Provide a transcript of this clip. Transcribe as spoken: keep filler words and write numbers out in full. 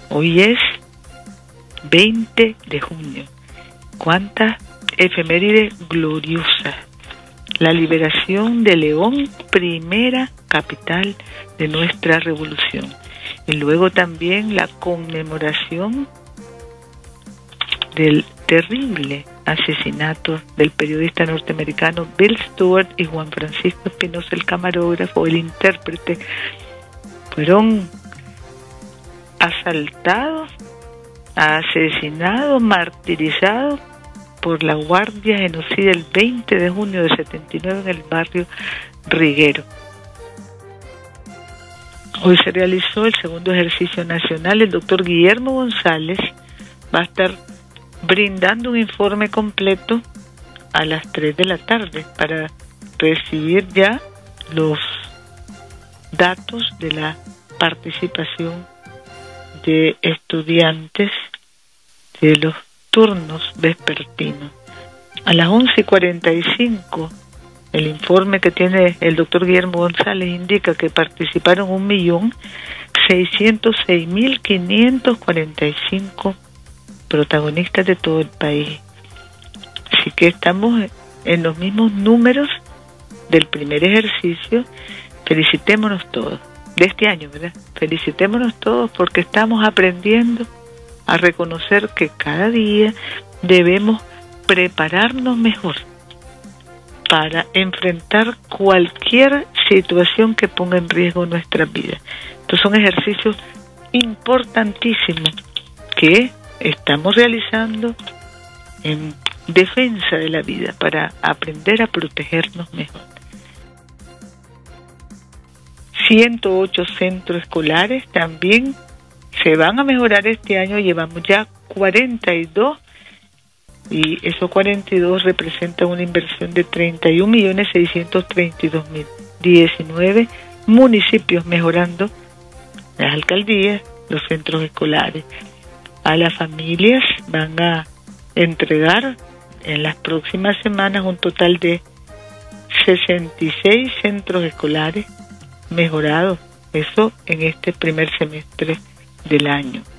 Hoy es veinte de junio. ¿Cuántas efemérides gloriosas? La liberación de León, primera capital de nuestra revolución. Y luego también la conmemoración del terrible asesinato del periodista norteamericano Bill Stewart y Juan Francisco Espinosa, el camarógrafo, el intérprete. Fueron asaltados, asesinados, martirizados por la Guardia Genocida el veinte de junio de setenta y nueve en el barrio Riguero. Hoy se realizó el segundo ejercicio nacional. El doctor Guillermo González va a estar brindando un informe completo a las tres de la tarde para recibir ya los datos de la participación de estudiantes de los turnos vespertinos. A las once y cuarenta y cinco, el informe que tiene el doctor Guillermo González indica que participaron un millón seiscientos seis mil quinientos cuarenta y cinco protagonistas de todo el país. Así que estamos en los mismos números del primer ejercicio. Felicitémonos todos, de este año, ¿verdad? Felicitémonos todos porque estamos aprendiendo a reconocer que cada día debemos prepararnos mejor para enfrentar cualquier situación que ponga en riesgo nuestra vida. Estos son ejercicios importantísimos que estamos realizando en defensa de la vida para aprender a protegernos mejor. ciento ocho centros escolares también se van a mejorar este año. Llevamos ya cuarenta y dos y esos cuarenta y dos representan una inversión de treinta y un millones seiscientos treinta y dos mil. diecinueve municipios mejorando las alcaldías, los centros escolares. A las familias van a entregar en las próximas semanas un total de sesenta y seis centros escolares mejorados, eso en este primer semestre del año.